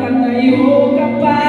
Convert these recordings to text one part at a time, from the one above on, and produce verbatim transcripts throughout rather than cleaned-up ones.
magtatayo ka pa.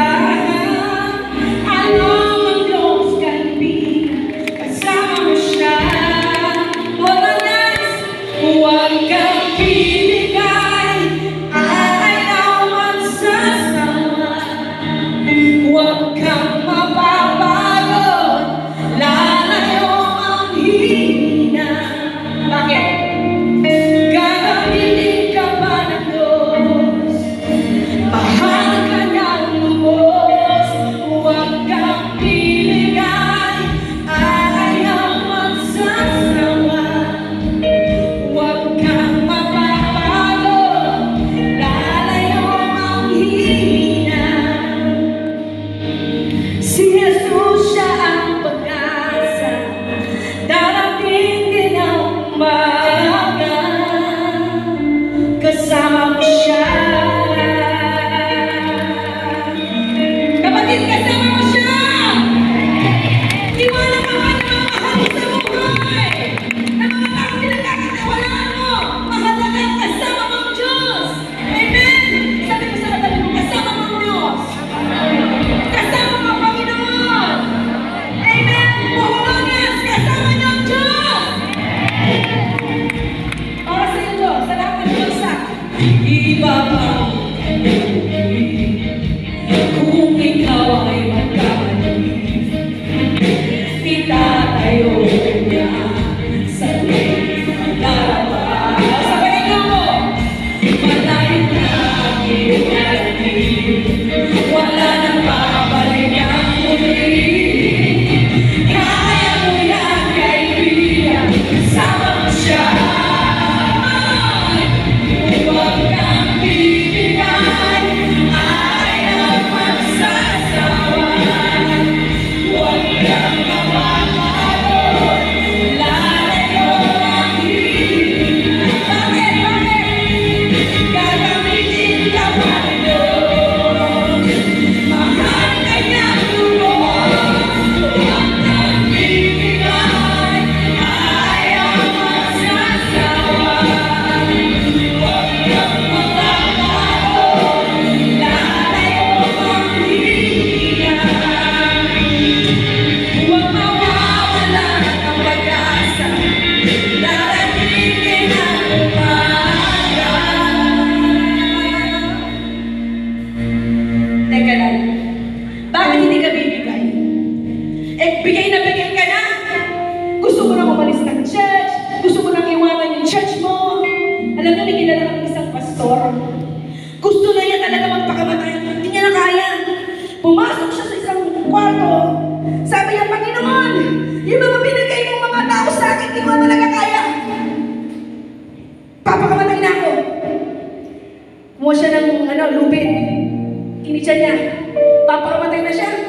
Alam ang Diyos kalbi, kasama mo siya. Madalas, huwag kang bibigay, ayaw magsasama. Huwag kang mapapagod, lalayo ang hina. Bakit? Gagamitin ka ba ng Diyos? Mahal ka ng lubos. Huwag kang bibigay, ayaw magsasama. Huwag kang mapapagod, lalayo ang hina. Si Jesus siya ang pag-asa, darating din ang umaga, kasama mo siya. Kapatid, kasama mo siya. Iwala ka ba ng mga mahal sa buhay? Na mga taong pinagkakatiwalaan mo, mahalaga kasama mo ang Diyos. Amen? Sabi mo sa katabi mo, kasama mo ang Diyos. Kasama mo ang Panginoon. Amen? Puhulones, kasama niyo ang Diyos. Para sa iyo, Diyos, salamat Diyos sa iba pa kung ikaw ay magkamali, itatayo niya sa tuwing darapa. Sabayin niyo mo, malayo na ang iyong wala nang babalik ang muli. Kaya mo yan, kaibigan, kasama mo siya. Huwag kang bibigay, ayaw magsasawa. Huwag kang mapapagod, lalayo ang hina. Bakit? Bakit? Gagamitin ka pa ng Diyos. Mahal ka niyang lubos. Huwag kang bibigay, ayaw magsasawa. Huwag kang mapapagod, lalayo ang hina. Huwag mawawala ng pag-asa, darating din ang umaga. Teka lang, bakit hindi ka bibigay? Eh, bigay na bigay ka na. Gusto mo nang umalis ng church, gusto mo nang iwanan yung church mo. Alam niyo, may kilala kang isang pastor. Gusto na niya talaga magpakamatay. Hindi niya na kaya. Pumasok siya sa isang kwarto. Sabi niya, Panginoon, yung mga binigay mong mga tao sa akin, hindi ko na talaga kaya. Papakamatay na ako. Kumuha siya ng ano, lubid. Kinitsa niya. Papakamatay na siya.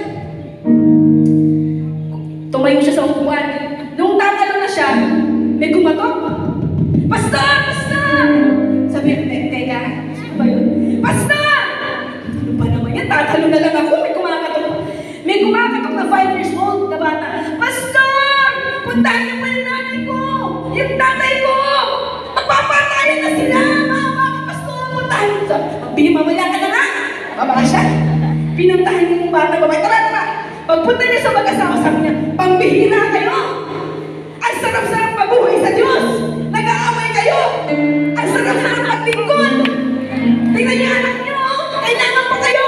Tumayo siya sa upuan. Nung tatalo na siya, may kumatok. Pastor! Pastor! Sabi niya, "Te- teka, sino ba yun? Pastor! Ano ba naman yan? Tatalo na lang ako. May kumakatok. May kumakatok na five years old na bata. Pastor! Puntahan niyo pa yung nanay ko! Yung tatay ko! Magpapatayan na sila! Mga mga pastor! Puntahan niyo. Sabi, "Bili, mamaya ka na nga!" Babaka siya. Pinuntahan niyo yung bata babae. Tara, tara! Pagpunta niya sa mag-asawa, sabi niya, "Pambihira kayo! Ang sarap-sarap mabuhay sa Diyos! Nag-aaway kayo! Ang sarap-sarap maglingkod! Tingnan niyo anak niyo! Kailangan pa kayo!"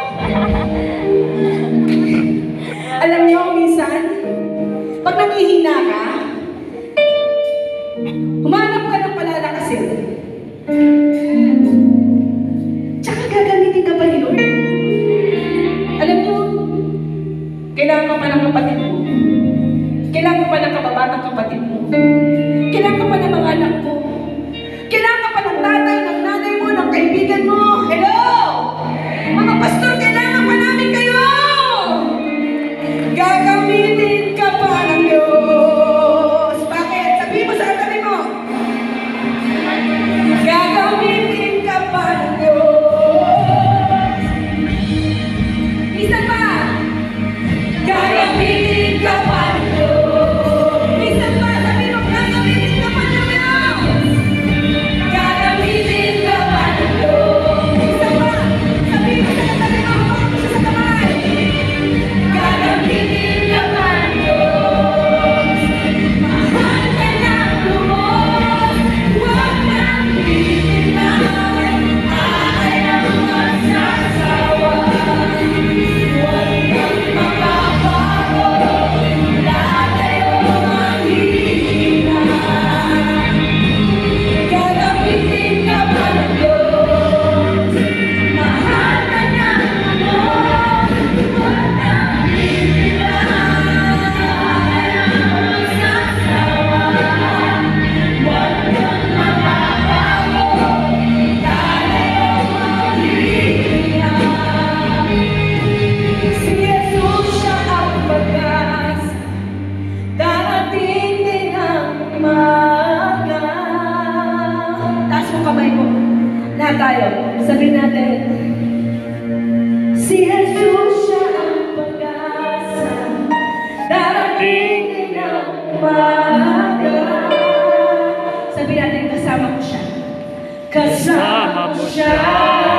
Alam niyo, minsan, pag naghihina ka, humanap ka ng palalakasin. Tsaka gagamitin ka pa ni Lord. Alam niyo, kailangan ka pa ng kapatid mo. Kailangan ka pa ng kababatang kapatid mo. Kailangan ka pa ng mga anak mo. Kailangan ka pa ng tatay, ng nanay mo, ng kaibigan mo. Hello! Mga pastor, kailangan pa namin kayo! Gagamitin ka pa ng Diyos. Bakit? Sabihin mo sa katabi mo. Gagamitin ka pa ng Diyos. Isa pa. Gagamitin ka pa ng Diyos. Isa pa. Sama tayo. Sabihin natin, si Jesus siya ang pag-asa, darating din ang umaga. Sabihin natin, kasama ko siya. Kasama ko siya.